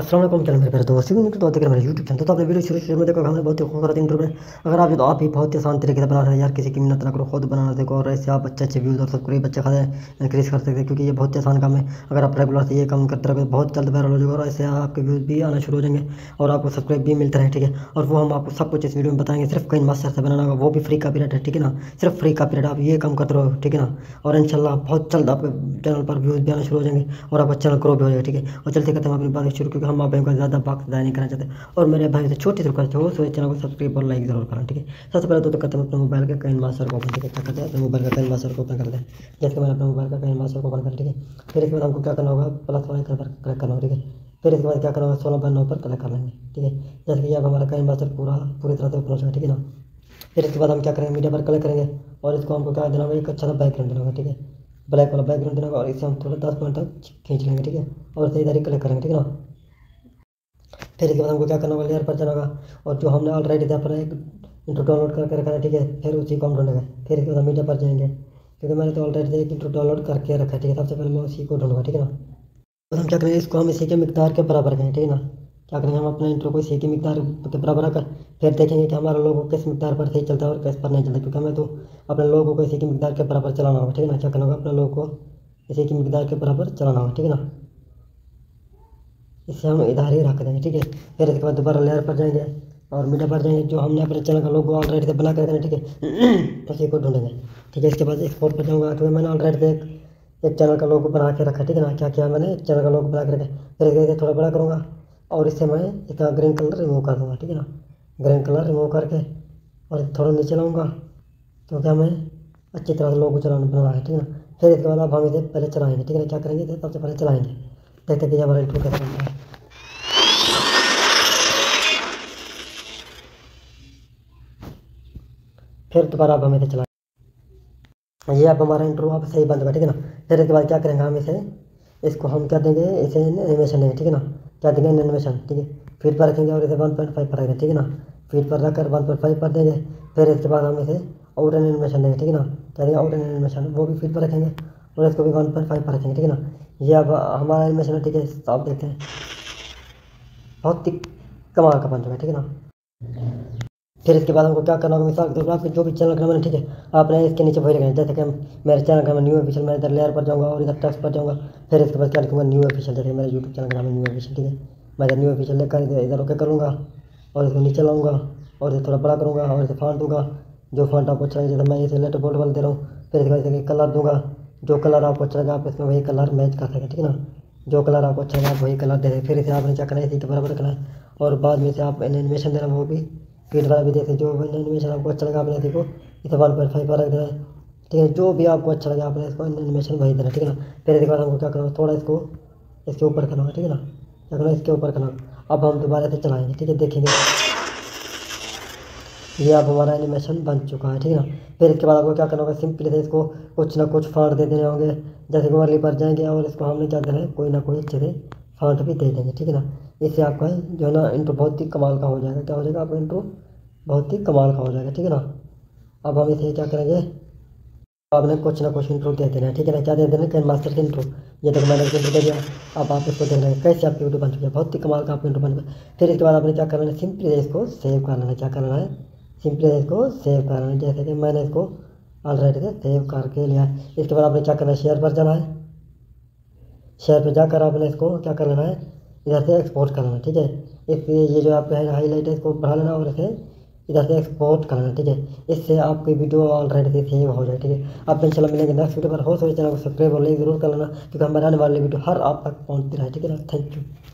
अस्सलाम वालेकुम चैनल मेरे प्यारे दोस्तों तो देख रहे मेरे यूट्यूब चैनल। तो आपने वीडियो शुरू में देखो हमने बहुत ही खूबसूरत इंट्रो में अगर आप भी बहुत ही आसान तरीके से बना रहे हैं यार, किसी की मिन्नत ना करो, खुद बनाना देखो और ऐसे आप अच्छे व्यूज़ और सब्सक्राइब अच्छे खासे इंक्रीज कर सकते हैं, क्योंकि ये बहुत ही आसान काम है। अगर आप रेगुलर से ये काम करते रहोगे बहुत जल्द वायरल हो जाएगा और ऐसे आपके व्यूज़ भी आना शुरू हो जाएंगे और आपको सब्सक्राइब भी मिलते रहे, ठीक है। और वो हम आपको सब कुछ इस वीडियो में बताएंगे, सिर्फ कहीं मास्टर से बनाना होगा, वो भी फ्री कॉपीराइट है, ठीक है ना। सिर्फ फ्री कॉपीराइट, आप ये काम करते रहो, ठीक है ना। और इंशाल्लाह बहुत जल्द आपके चैनल पर व्यूज़ भी आना शुरू हो जाएंगे और आपका चैनल ग्रो भी हो जाएगा, ठीक है। और चलते करते हम अपनी बात शुरू, क्योंकि हम आप को ज़्यादा वक्त ज़ाया नहीं करना चाहते और मेरे भाई से छोटी सी रिक्वेस्ट हो, चैनल को सब्सक्राइब और लाइक जरूर करना, ठीक है। सबसे पहले तो करते हैं अपने मोबाइल के काइन मास्टर को ओपन, ठीक है। क्या करते हैं अपने मोबाइल का काइन मास्टर को ओपन करते हैं। जैसे मैंने अपने मोबाइल का काइन मास्टर को ओपन कर, ठीक है। फिर इसके बाद हमको क्या करना होगा, प्लस वाले पर क्लिक करना होगा, ठीक है। फिर इसके बाद क्या करना होगा, 16/9 पर क्लिक कर लेंगे, ठीक है। जैसे कि अब हमारा काइन मास्टर पूरी तरह से ओपन हो जाएगा, ठीक है ना। फिर इसके बाद हम क्या करेंगे, मीडिया पर क्लिक करेंगे और इसको हमको क्या देना होगा, एक अच्छा सा बैकग्राउंड देना होगा, ठीक है। ब्लैक वाला बैकग्राउंड देना होगा और इसे हम थोड़ा 10 मिनट तक खींच लेंगे, ठीक है। और इसे इधर ही क्लिक करेंगे, ठीक है ना। फिर इसके बाद हमको क्या करना होगा, लेयर पर जाना होगा और जो हमने ऑलरेडी अपना एक इंट्रो डाउनलोड करके रखा है, ठीक है। फिर उसी को हम ढूंढेंगे। फिर इसके बाद मीडिया पर जाएंगे, क्योंकि मैंने तो ऑलरेडी एक इंट्रो डाउनलोड करके रखा है, ठीक है। सबसे पहले मैं उसी को ढूंढूंगा, ठीक है ना। तो हम क्या करेंगे, इसको हम इसी के मिकदार के बराबर करेंगे, ठीक है ना। क्या करेंगे, हम अपने इंट्रो को इसी के मिकदार के बराबर रखकर फिर देखेंगे कि हमारा लोगो किस मिकदार पर सही चलता है और किस पर नहीं चलता, क्योंकि हमें तो अपने लोगों को इसी के मिकदार के बराबर चलाना होगा, ठीक है ना। क्या करना होगा, अपने लोगों को इसी के मिकदार के बराबर चलाना होगा, ठीक है ना। इसे हम इधर ही रख देंगे, ठीक है। फिर इसके बाद दोबारा लेयर पर जाएंगे और मीडिया पर जाएंगे, जो हमने अपने चैनल का लोगो ऑलरेडी से बना कर रखा है, ठीक है। उसी को ढूंढेंगे, ठीक है। इसके बाद एक्सपोर्ट पर जाऊँगा, क्योंकि मैंने ऑलरेडी से एक चैनल का लोगो बना के रखा है, ठीक है ना। क्या किया मैंने, चैनल का लोगो बना के रखा है। फिर इसे थोड़ा बड़ा करूँगा और इससे मैं इसका ग्रीन कलर रिमूव कर दूँगा, ठीक है ना। ग्रीन कलर रिमूव करके और इसे थोड़ा नीचे लाऊँगा, क्योंकि हमें अच्छी तरह से लोगो चलाना बनाना है, ठीक है ना। फिर इसके बाद अब हम इसे पहले चलाएँगे, ठीक है ना। क्या करेंगे, इसे सबसे पहले चलाएँगे, देखते कि हमारा इंट्रो कैसा बनता है। फिर दोबारा अब हम इसे चलाएं, ये अब हमारा इंट्रो अब सही बंद होगा, ठीक है ना। फिर इसके बाद क्या करेंगे, हम इसको हम क्या देंगे, इसे एनिमेशन देंगे, ठीक है ना। क्या देंगे, एनिमेशन, ठीक है। फीड पर रखेंगे और इसे 1.5 पर रखेंगे, ठीक है ना। फीड पर रखकर 1.5 पर देंगे। फिर इसके बाद हम इसे और एनिमेशन देंगे, ठीक है ना। क्या देंगे, और एनिमेशन, वो भी फीड पर रखेंगे और इसको भी 1.5 पर रखेंगे, ठीक है ना। ये अब हमारा एनिमेशन है, ठीक है। आप देखते हैं बहुत ही कमाल का बन चुका है, ठीक है ना। फिर इसके बाद हमको क्या करना होगा, मिसाल के तौर पर आपके जो भी चैनल का मैंने, ठीक है, आपने इसके नीचे वही लिखना है। जैसे कि मेरे चैनल का मैं न्यू ऑफिशियल, मैं इधर लेयर पर जाऊँगा और इधर टेक्स्ट पर जाऊँगा। फिर इसके बाद क्या लिखूँगा, न्यू ऑफिशियल। जैसे मेरे यूट्यूब चैनल का नाम है न्यू ऑफिशियल, ठीक है। मैं इधर न्यू ऑफिशियल लेकर इधर ओके करूँगा और इसको नीचे लाऊँगा और इसे थोड़ा बड़ा करूँगा और इसे फाँट दूँगा, जो फाँट आपको अच्छा लगे। जैसे मैं इसे लेटर बोल्ड वाला दे रहा हूँ। फिर इसके बाद इसे कलर दूँगा, जो कलर आपको अच्छा लगा आप इसमें वही कलर मैच कर सकें, ठीक है ना। जो कलर आपको अच्छा लगा आप वही कलर दे दें। फिर इसे आपने क्या करना है, इसी के बराबर रखना है और बाद में इसे आप एनिमेशन देना, वो भी फीड वाला भी देते, जो एनिमेशन आपको अच्छा लगा आपने इसी को इसे 1.5 पर रख देना है, ठीक है। जो भी आपको अच्छा लगा आपने इसको एनिमेशन वही देना, ठीक है ना। फिर इसके बाद हमको क्या करना, थोड़ा इसको इसके ऊपर करना है, ठीक है ना। क्या करना, इसके ऊपर करना। अब हम दोबारा से चलाएंगे, ठीक है, देखेंगे ये अब हमारा एनिमेशन बन चुका है, ठीक है ना। फिर इसके बाद आपको क्या करना होगा, सिंपली से इसको कुछ ना कुछ फॉन्ट दे देने होंगे। जैसे कि वर्ली पर जाएंगे और इसको हमने क्या देना है, कोई ना कोई अच्छे से फॉन्ट भी दे देंगे, ठीक है ना। इससे आपका जो है ना इंट्रो बहुत ही कमाल का हो जाएगा। क्या हो जाएगा, आपका इंट्रो बहुत ही कमाल का हो जाएगा, ठीक है ना। अब हम इसे क्या करेंगे, आपने कुछ ना कुछ इंट्रो दे देना है, ठीक है ना। क्या दे देना है, कैन मास्टर के इंट्रो। ये देखो मैंने इंट्रो दे दिया। अब आप इसको देख रहे हैं कैसे आपकी वीडियो बन चुकी है, बहुत ही कमाल का आपका इंट्रो बन गया। फिर इसके बाद आपने क्या करना है, सिंपली इसको सेव कर लेना है। क्या करना है, सिंपली इसको सेव कर लेना है। जैसे कि मैंने इसको ऑलरेडी से सेव करके लिया है। इसके बाद आपने क्या करना है, शेयर पर जाना है। शेयर पर जाकर आपने इसको क्या कर लेना है, इधर से एक्सपोर्ट कर लेना, ठीक है। ये जो आपका है हाईलाइट है, इसको बढ़ा लेना और इसे इधर से एक्सपोर्ट कर लेना, ठीक है। इससे आपकी वीडियो ऑलरेडी से सेव हो जाए, ठीक है। आप इंशाल्लाह मिलेंगे नेक्स्ट वीडियो पर। हो सके चैनल को सब्सक्राइब और लाइक जरूर कर लेना, क्योंकि हमारे आने वाली वीडियो हर आप तक पहुँचती रहे, ठीक है ना। Thank you.